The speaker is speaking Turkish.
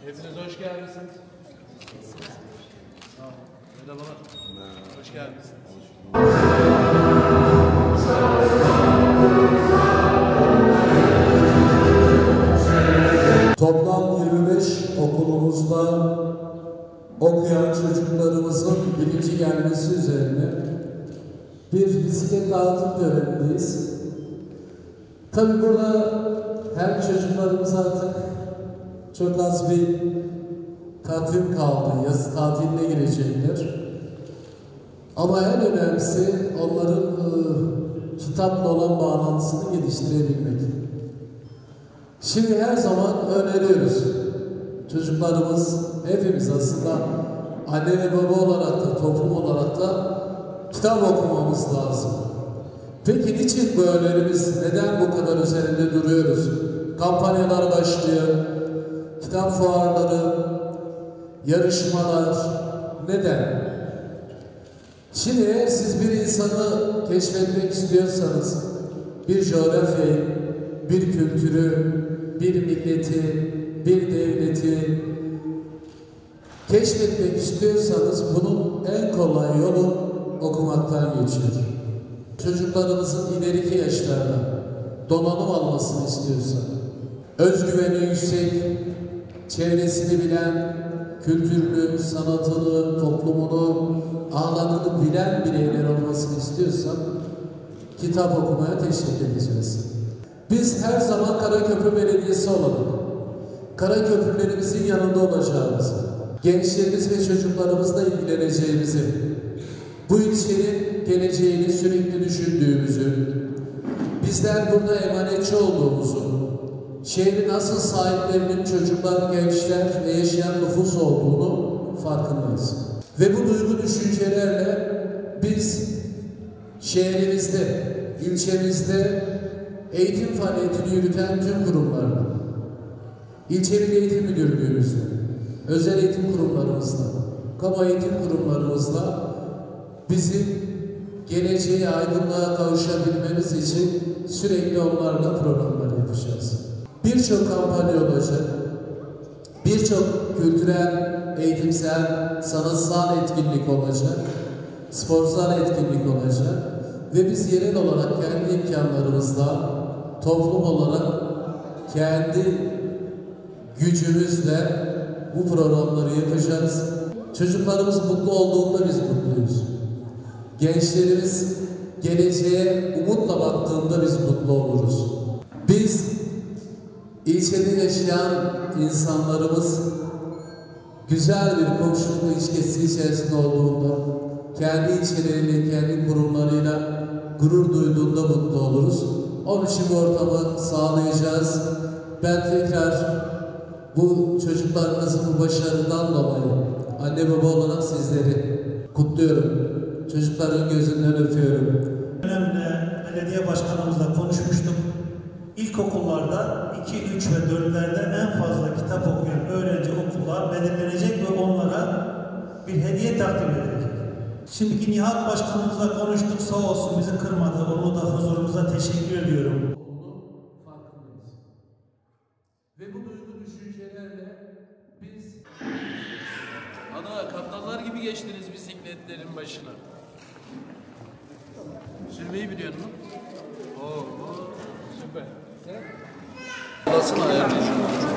Hepiniz hoş geldiniz. Merhabalar. Hoş geldiniz. Toplam 25 okulumuzda okuyan çocuklarımızın birinci gelmesi üzerine bir bisiklet dağıtım törenindeyiz. Tabii burada hem çocuklarımız artık çok az bir takvim kaldı, yaz tatiline girecekler. Ama en önemlisi onların kitapla olan bağlantısını geliştirebilmek. Şimdi her zaman öneriyoruz. Çocuklarımız, hepimiz aslında anne ve baba olarak da, toplum olarak da kitap okumamız lazım. Peki niçin bu önerimiz, neden bu kadar üzerinde duruyoruz? Kampanyalar başlıyor, kitap fuarları, yarışmalar, neden? Şimdi eğer siz bir insanı keşfetmek istiyorsanız, bir coğrafyayı, bir kültürü, bir milleti, bir devleti keşfetmek istiyorsanız bunun en kolay yolu okumaktan geçiyor. Çocuklarımızın ileriki yaşlarda donanım almasını istiyorsa, özgüveni yüksek, çevresini bilen, kültürünü, sanatını, toplumunu, alanını bilen bireyler olmasını istiyorsa kitap okumaya teşvik edeceğiz. Biz her zaman Karaköprü Belediyesi olarak Karaköprülerimizin yanında olacağımızı, gençlerimiz ve çocuklarımızla ilgileneceğimizi, bu ilçenin geleceğini sürekli düşündüğümüzü, bizler burada emanetçi olduğumuzu, şehrin asıl sahiplerinin çocuklar, gençler ve yaşayan nüfus olduğunu farkındayız. Ve bu duygu düşüncelerle biz şehrimizde, ilçemizde eğitim faaliyetini yürüten tüm kurumlarla, ilçe Milli Eğitim Müdürlüğümüzle, özel eğitim kurumlarımızla, kamu eğitim kurumlarımızla bizim geleceğe, aydınlığa kavuşabilmemiz için sürekli onlarla programlar yapacağız. Birçok kampanya olacak, birçok kültürel, eğitimsel, sanatsal etkinlik olacak, sporsal etkinlik olacak ve biz yerel olarak kendi imkanlarımızla, toplum olarak kendi gücümüzle bu programları yapacağız. Çocuklarımız mutlu olduğunda biz mutluyuz. Gençlerimiz geleceğe umutla baktığında biz mutlu oluruz. Biz ilçede yaşayan insanlarımız güzel bir komşuluk ilişkisi içerisinde olduğunda, kendi ilçeleriyle, kendi kurumlarıyla gurur duyduğunda mutlu oluruz. Onun için bu ortamı sağlayacağız. Ben tekrar bu çocuklarımızın bu başarıdan dolayı anne baba olarak sizleri kutluyorum. Çocukların gözünden öpüyorum. Dönemde belediye başkanımızla konuşmuştuk. İlkokullarda 2, 3 ve 4'lerde en fazla kitap okuyan öğrenci okullar belirlenecek ve onlara bir hediye takdim edilecek. Şimdiki Nihat Başkanımızla konuştuk, sağ olsun bizi kırmadı. Onu da huzurumuza teşekkür ediyorum. Farkındayız. Ve bu duygu düşüncelerle biz Ana kaptanlar gibi geçtiniz bisikletlerin başına. Sürmeyi biliyor musun? Oo, süper. Sen? Nasıl ayarlıyorsun?